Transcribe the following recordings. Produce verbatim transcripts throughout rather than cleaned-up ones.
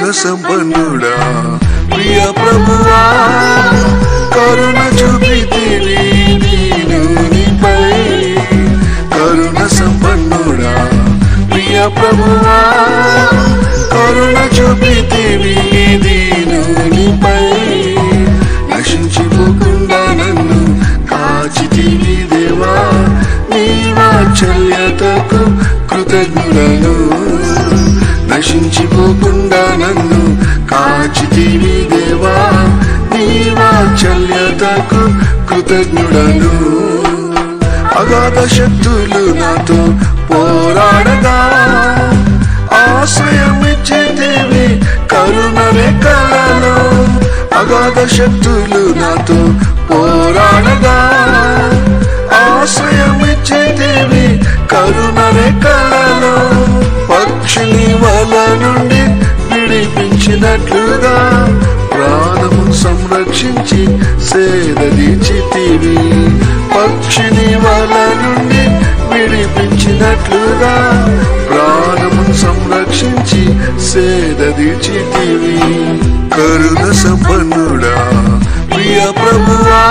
సంపన్నుడా ప్రియ ప్రభువా కరుణ చూపితివి నేను నీపై కరుణ సంపన్నుడా ప్రియ ప్రభువా కరుణ చూపితివి నేను నీపై నశించిపోకుండా నన్ను కాచితివి దేవా నీ వాత్సల్యతకు కృతజ్ఞుడను నశించిపోకుండా నన్ను కాచితివి దేవా నీ వాత్సల్యతకు కృతజ్ఞుడను అగాధ శక్తులు నాతో పోరాడగా ఆశ్రయమిచ్చితివి కరుణ రెక్కలలో అగాధ శక్తులు నాతో పోరాడగా ఆశ్రయమిచ్చితివి కరుణ రెక్కలలో పక్షిని వల నుండి విడిపించినట్లుగా ప్రాణము సంరక్షించి సేదదీచితివి పక్షిని వల నుండి విడిపించినట్లుగా ప్రాణము సంరక్షించి సేదదీచితివి కరుణ సంపన్నుడా ప్రియ ప్రభువా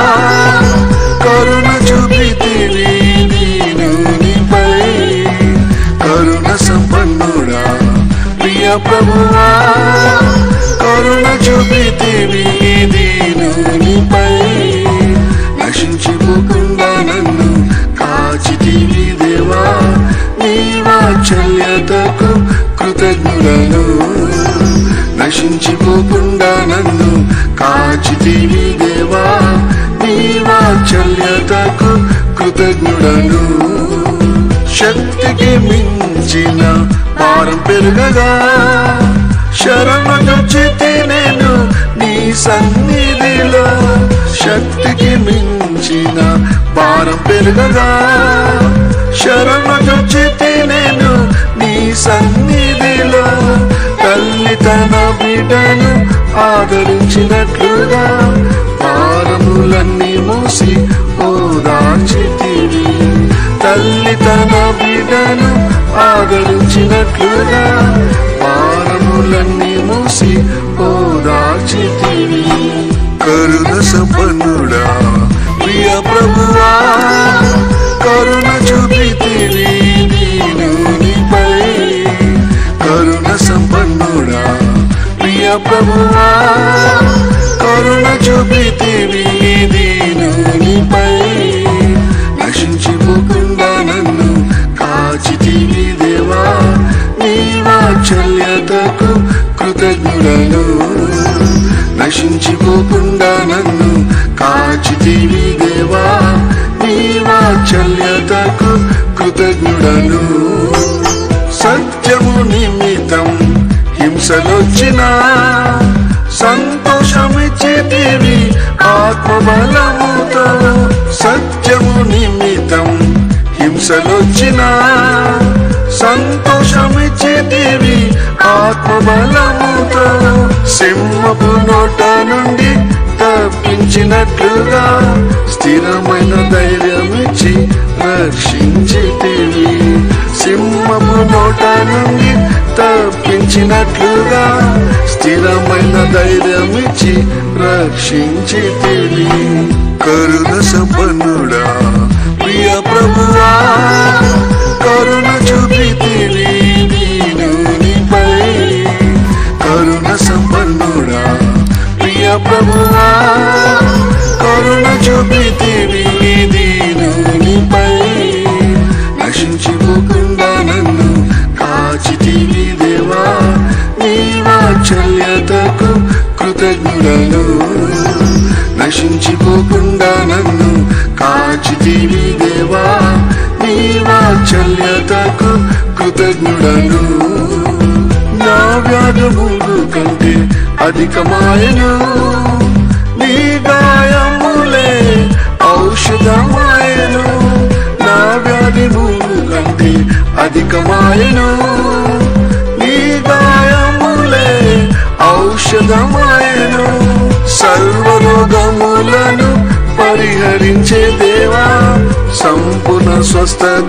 కరుణ చూపితివి నేను నీపై కరుణ సంపన్నుడా ప్రియ ప్రభువా కరుణ చూపితివి నేను నీపై నశించిపోకుండా నన్ను కాచితివి దేవా నీ వాత్సల్యతకు కృతజ్ఞుడను నశించిపోకుండా నన్ను కాచితివి దేవా నీ వాత్సల్యతకు కృతజ్ఞుడను శక్తికి మించిన భారం పెరుగగా శరణొచ్చితి నేను నీ సన్నిధిలో శక్తికి మించిన భారం పెరుగగా శరణొచ్చితి నేను నీ సన్నిధిలో తల్లి తన బిడ్డను ఆదరించినట్లుగా భారములన్నీ మూసి ఓదార్చితివి తల్లి తన బిడ్డను ఆదరించినట్లుగా భారములన్నీ మూసి ఓదార్చితివి కరుణ సంపన్నుడా ప్రియ ప్రభువా కరుణ చూపితివి నేను నీపై కరుణ సంపన్నుడా ప్రియ ప్రభువా కరుణ చూపితివి నేను నీపై నశించిపోకుండా నన్ను కాచితివి దేవా నీ వాత్సల్యతకు కృతజ్ఞుడను నశించిపోకుండా నన్ను కాచితివి దేవా నీ వాత్సల్యతకు కృతజ్ఞుడను సత్యము నిమిత్తం హింసలొచ్చినా సంతోషమిచ్చితివి ఆత్మబలముతో సత్యము నిమిత్తం హింసలొచ్చినా సంతోషమిచ్చితివి ఆత్మబలముతో సింహపు నోట నుండి తప్పించినట్లుగా స్థిరమైన ధైర్యమిచ్చి రక్షించితివి సింహపు నోట నుండి తప్పించినట్లుగా స్థిరమైన ధైర్యమిచ్చి రక్షించితివి కరుణ సంపన్నుడా ప్రియ ప్రభువా కరుణ చూపితివి నేను నీపై కరుణ సంపన్నుడా ప్రియ ప్రభువా కరుణ చూపితివి నేను నీపై నశించిపోకుండా నన్ను కాచితివి దేవా నీ వాత్సల్యతకు కృతజ్ఞుడను నశించిపోకుండా నన్ను కాచితివి దేవా నీ వాత్సల్యతకు కృతజ్ఞుడను నా వ్యాధములు కంటే అధికమాయను నీ గాయములే ఔషధమాయను నా వ్యాధిములు కంటే అధికమాయను నీ గాయములే ఔషధమాయను సర్వరోగములను పరిహరించే దేవా సంపూర్ణ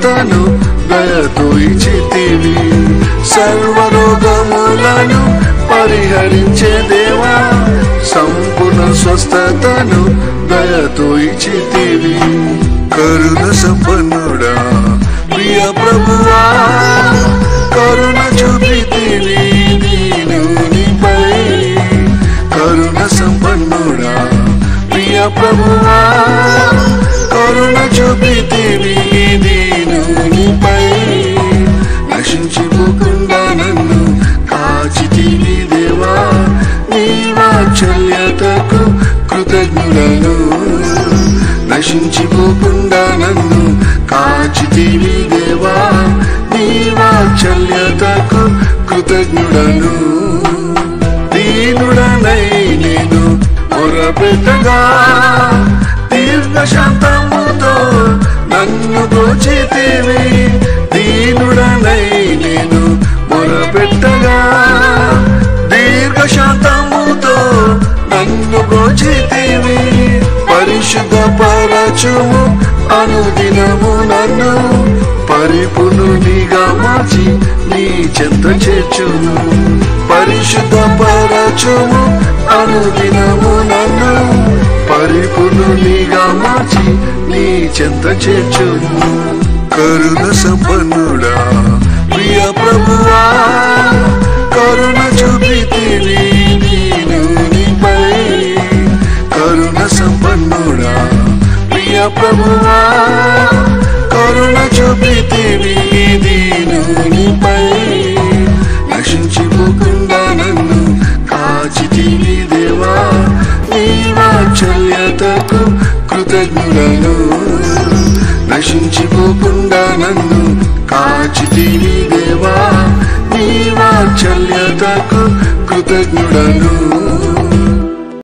దయతో ఇచ్చితివి సర్వరోగములను పరిహరించే దేవా సంపూర్ణ స్వస్థతను దయతో ఇచ్చితివి. కరుణ సంపన్నుడా ప్రియ ప్రభువా కరుణ చూపితివి దీనునిపై. కరుణ సంపన్నుడా ప్రియ ప్రభువా కరుణ చూపితివి దీనునిపై. నశించిపోకుండా నన్ను కాచితివి దేవా నీ వాత్సల్యతకు కృతజ్ఞులను. నశించిపోకుండా నన్ను కాచితివి దేవా నీ వాత్సల్యతకు కృతజ్ఞులను. దీనుడనై నేను మొరపెట్టగా దీర్ఘశాంతముతో నన్ను దోచితివి. దీనుడనై నేను మొరపెట్టగా దీర్ఘశాంతముతో నన్ను దోచితివి. పరిశుద్ధ పరచుము అనుదినము నన్ను పరిపూర్ణునిగా మార్చి నీ చెంత చేర్చును. పరిశుద్ధ పరచుము అనుదినము నన్ను పరిపూర్ణునిగా మార్చి నీ చెంత చేర్చును. కరుణ సంపన్నుడా ప్రియ ప్రభువా కరుణ చూపితివి దీనునిపై. కరుణ సంపన్నుడా ప్రియ ప్రభువా కరుణ చూపితివి దీనునిపై. నశించిపోకుండా నన్ను కాచితివి దేవా నీ వాత్సల్యతకు కృతజ్ఞులను. నశించిపోకుండా నన్ను కాచితివి దేవా నీ వాత్సల్యతకు కృతజ్ఞులను.